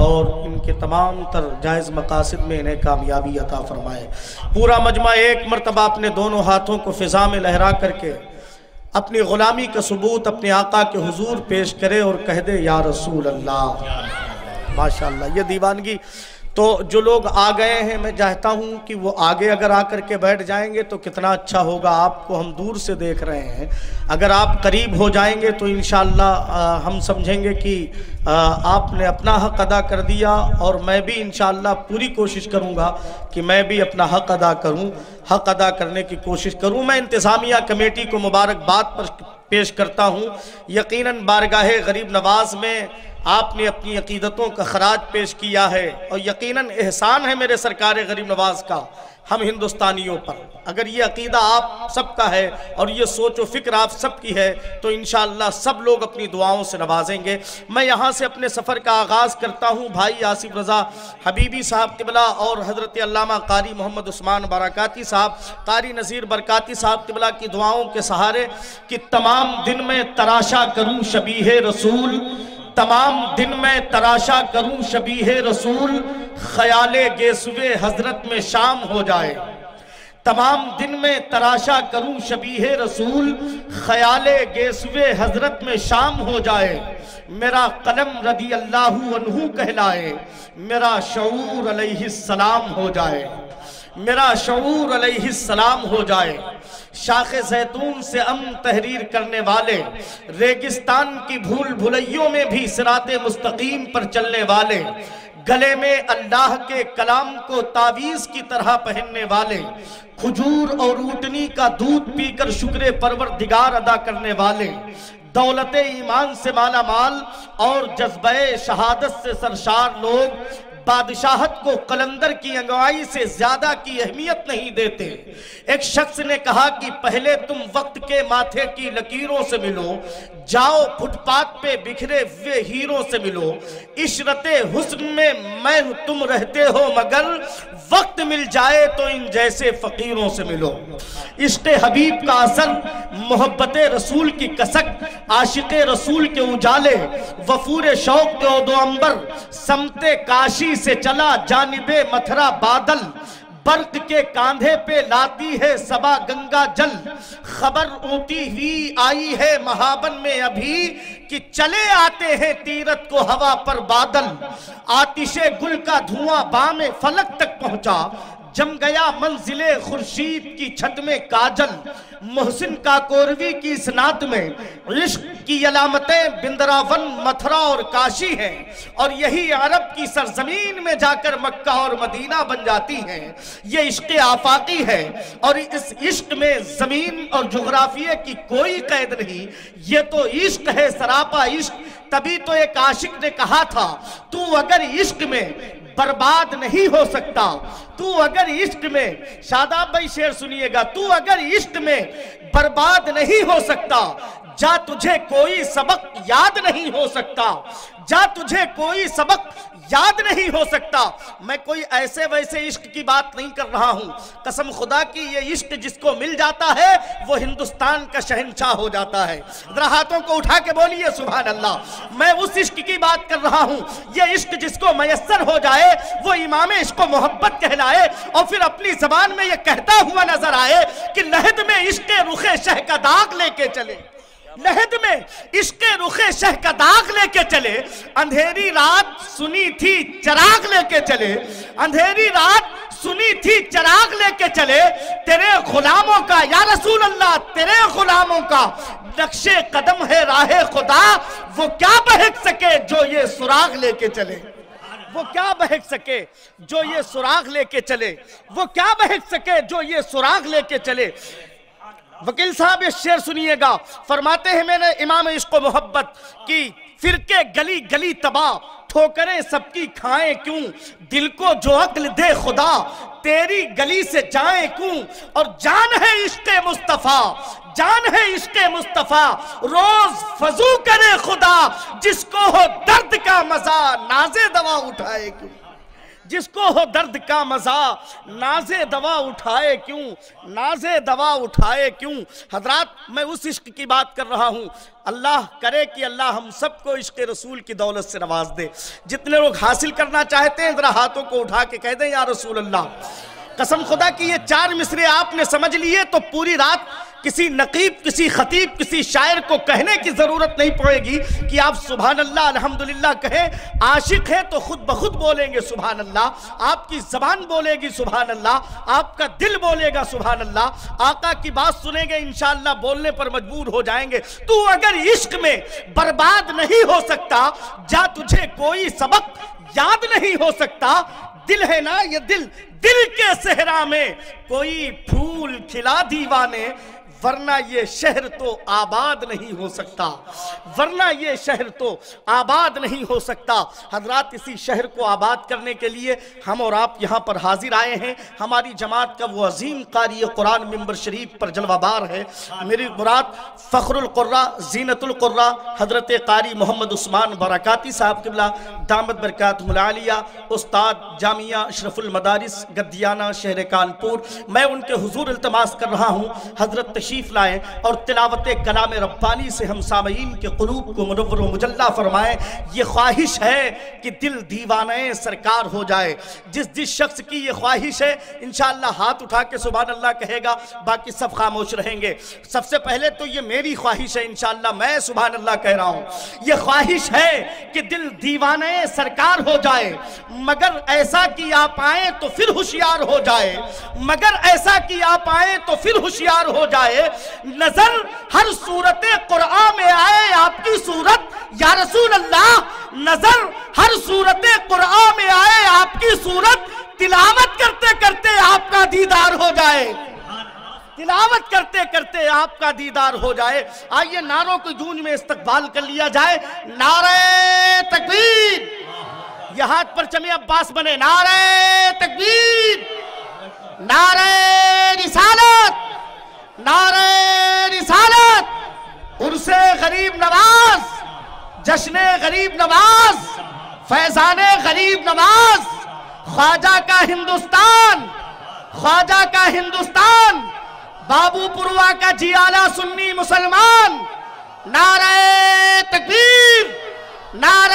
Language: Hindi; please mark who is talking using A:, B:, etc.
A: और इनके तमाम तर जायज़ मकासद में इन्हें कामयाबी अता फरमाए। पूरा मजमा एक मरतबा अपने दोनों हाथों को फ़िज़ा में लहरा करके अपनी ग़ुलामी का सबूत अपने आका के हुजूर पेश करे और कह दे या रसूल अल्लाह। माशाअल्लाह, ये दीवानगी। तो जो लोग आ गए हैं, मैं चाहता हूँ कि वो आगे अगर आकर के बैठ जाएंगे तो कितना अच्छा होगा। आपको हम दूर से देख रहे हैं, अगर आप करीब हो जाएंगे तो इंशाअल्लाह हम समझेंगे कि आपने अपना हक़ अदा कर दिया, और मैं भी इंशाअल्लाह पूरी कोशिश करूँगा कि मैं भी अपना हक़ अदा करूँ, हक़ अदा करने की कोशिश करूँ। मैं इंतज़ामिया कमेटी को मुबारकबाद पेश करता हूँ। यकीनन बारगाहे गरीब नवाज में आपने अपनी अकीदतों का खराज पेश किया है, और यकीनन एहसान है मेरे सरकार गरीब नवाज का हम हिंदुस्तानियों पर। अगर ये अकीदा आप सबका है और ये सोच व फिक्र आप सबकी है तो इंशाअल्लाह सब लोग अपनी दुआओं से नवाजेंगे। मैं यहाँ से अपने सफ़र का आगाज़ करता हूँ। भाई आसिफ रज़ा हबीबी साहब क़िबला और हज़रत अल्लामा कारी मोहम्मद उस्मान बरकाती साहब, कारी नज़ीर बरकाती साहब क़िबला की दुआओं के सहारे कि तमाम दिन में तराशा करूँ शबीह रसूल, तमाम दिन में तराशा करूं शबीह रसूल, ख्याले गेसुए हजरत में शाम हो जाए। तमाम दिन में तराशा करूं शबीह रसूल, ख्याले गेसुए हजरत में शाम हो जाए। मेरा कलम रदी अल्लाहु अन्हु कहलाए, मेरा शऊर अलैहिस्सलाम हो जाए, मेरा शऊर अलैहिस्सलाम हो जाए। शाखे ज़ैतून से तहरीर करने वाले, रेगिस्तान की भूल भुलैयों में भी सिराते मुस्तकीम पर चलने वाले, गले में अल्लाह के कलाम को तावीज़ की तरह पहनने वाले, खजूर और ऊटनी का दूध पीकर शुक्र परवरदिगार अदा करने वाले, दौलत ईमान से माला माल और जज्बे शहादत से सरशार लोग बादशाहत को कलंदर की अगुवाई से ज्यादा की अहमियत नहीं देते। एक शख्स ने कहा कि पहले तुम वक्त के माथे की लकीरों से मिलो, जाओ फुटपाथ पे बिखरे हुए हीरों से मिलो। इशरते हुस्न में मैं तुम रहते हो मगर वक्त मिल जाए तो इन जैसे फकीरों से मिलो। इश्क़ हबीब का असर, मोहब्बत रसूल की कसक, आशिक़ रसूल के उजाले, वफूर शौक के दो अंबर, समते काशी से चला जानिबे मथुरा बादल, बर्क के कांधे पे लाती है सबा गंगा जल। खबर ऊटी हुई आई है महाबन में अभी कि चले आते हैं तीरथ को हवा पर बादल। आतिशे गुल का धुआं बामे फलक तक पहुंचा, जम गया मंजिले खुर्शीद की छत में काजल। मोहसिन का कोरवी की स्नात में इश्क की अलामतें बिंदरावन, मथुरा और काशी हैं, और यही अरब की सरजमीन में जाकर मक्का और मदीना बन जाती हैं। ये इश्क आफाकी है, और इस इश्क में जमीन और जुग्राफिये की कोई कैद नहीं। ये तो इश्क है, सरापा इश्क। तभी तो एक आशिक ने कहा था, तू अगर इश्क में बर्बाद नहीं हो सकता, तू अगर इश्क में, शादाब भाई शेर सुनिएगा, तू अगर इश्क में बर्बाद नहीं हो सकता, जा तुझे कोई सबक याद नहीं हो सकता, जा तुझे कोई सबक याद नहीं हो सकता। मैं कोई ऐसे वैसे इश्क की बात नहीं कर रहा हूं, कसम खुदा की ये इश्क जिसको मिल जाता है वो हिंदुस्तान का शहंशाह हो जाता है। जरा हाथों को उठा के बोलिए सुभान अल्लाह। मैं उस इश्क की बात कर रहा हूं, ये इश्क जिसको मयस्सर हो जाए वो इमाम इश्क मोहब्बत कहलाए, और फिर अपनी जबान में ये कहता हुआ नजर आए कि लहद में इश्क रुखे शह का दाग लेके चले, लहद में इश्क रुखे शह का दाग लेके चले। अंधेरी रात सुनी थी चराग लेके चले, अंधेरी रात सुनी थी चराग लेके चले। तेरे गुलामों का या रसूल अल्लाह, तेरे गुलामों का नक्शे कदम है राहे खुदा, वो क्या बहक सके जो ये सुराग लेके चले, वो क्या बहक सके जो ये सुराग लेके चले, वो क्या बहक सके जो ये सुराग लेके चले। वकील साहब ये शेर सुनिएगा, फरमाते हैं मैंने इमाम इश्क मोहब्बत की, फिरके गली गली तबाह, ठोकरें सबकी खाएं क्यों, दिल को जो अक्ल दे खुदा, तेरी गली से जाएं क्यों। और जान है इश्क मुस्तफा, जान है इश्क मुस्तफा, रोज फजू करे खुदा, जिसको हो दर्द का मजा नाजे दवा उठाए क्यों। जिसको हो दर्द का मजा नाजे दवा उठाए क्यों, नाजे दवा उठाए क्यों। हजरात, मैं उस इश्क की बात कर रहा हूं। अल्लाह करे कि अल्लाह हम सबको इश्क रसूल की दौलत से नवाज दे। जितने लोग हासिल करना चाहते हैं जरा हाथों को उठा के कह दें या रसूल अल्लाह। कसम खुदा की ये 4 मिसरे आपने समझ लिए तो पूरी रात किसी नकीब, किसी खतीब, किसी शायर को कहने की जरूरत नहीं पड़ेगी कि आप सुभान अल्लाह अल्हम्दुलिल्लाह कहें। आशिक है तो खुद ब खुद बोलेंगे सुभान अल्लाह, आपकी जबान बोलेगी सुभान अल्लाह, आपका दिल बोलेगा सुभान अल्लाह। आका की बात सुनेंगे इंशाअल्लाह बोलने पर मजबूर हो जाएंगे। तू अगर इश्क में बर्बाद नहीं हो सकता, जा तुझे कोई सबक याद नहीं हो सकता। दिल है ना ये दिल, दिल के सहरा में कोई फूल खिला दीवाने, वरना ये शहर तो आबाद नहीं हो सकता, वरना ये शहर तो आबाद नहीं हो सकता। हजरात, इसी शहर को आबाद करने के लिए हम और आप यहाँ पर हाजिर आए हैं। हमारी जमात का वो अजीम कारी कुरान मिंबर शरीफ पर जलवाबार है। मेरी मुराद फ़ख्रुल क़ुर्रा ज़ीनतुल क़ुर्रा हज़रत कारी मोहम्मद उस्मान बरकाती साहब क़िबला दामत बरकातुहुल आलिया, उस्ताद जामिया अशरफुल मदारिस गद्दियाना शहर कानपुर। मैं उनके हुजूर इल्तमास कर रहा हूँ हजरत तशरीफ लाएं और तिलावत कलाम रब्बानी से हम सामईन के क़ुलूब को मुनव्वर व मुजल्ला फरमाएं। ये ख्वाहिश है कि दिल दीवाने सरकार हो जाए। जिस शख्स की ये ख्वाहिश है इंशाअल्लाह हाथ उठा के सुभान अल्लाह कहेगा, बाकी सब खामोश रहेंगे। सबसे पहले तो ये मेरी ख्वाहिश है, इंशाअल्लाह मैं सुभान अल्लाह कह रहा हूँ। ये ख्वाहिश है कि दिल दीवाने सरकार हो जाए, मगर ऐसा कि आप आए तो फिर होशियार हो जाए, मगर ऐसा कि आप आए तो फिर होशियार हो जाए। नजर हर सूरत कुरान में आए आपकी सूरत या रसूल अल्लाह, नजर हर सूरत कुरान में आए आपकी सूरत, तिलावत करते करते आपका दीदार हो जाए, तिलावत करते करते आपका दीदार हो जाए। आइए नारों की गूंज में इस्तकबाल कर लिया जाए। नारे तकबीर, ये हाथ पर चमे अब्बास बने। नारे तकबीर, नारे रिसालत, नारे रिसालत, उर्से गरीब नवाज, जश्ने गरीब नवाज, फैजाने गरीब नवाज, ख्वाजा का हिंदुस्तान, ख्वाजा का हिंदुस्तान, बाबूपुरवा का जियाला सुन्नी मुसलमान। नारे तकबीर, नारे